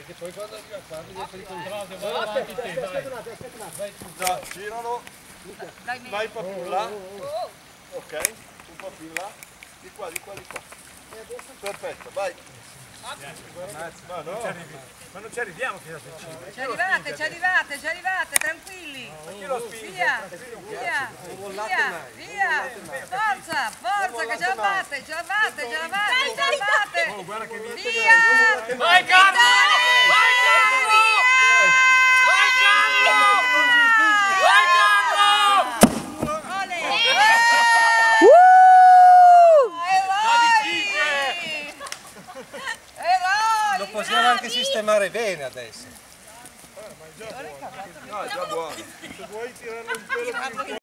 Perché poi quando arriva qua devi essere controllato. No, giralo. Vai un po' più là. Ok, un po' più là. Di qua, di qua, di qua. Perfetto, vai. Ma non ci arriviamo fino a Ci arrivate, tranquilli. Via, forza, che ce la fate. Via! Vai Carlo! Vai Carlo! Vai Carlo! Ole! Lo possiamo anche sistemare bene adesso. No, è già buono. Se vuoi tirarlo un pelo più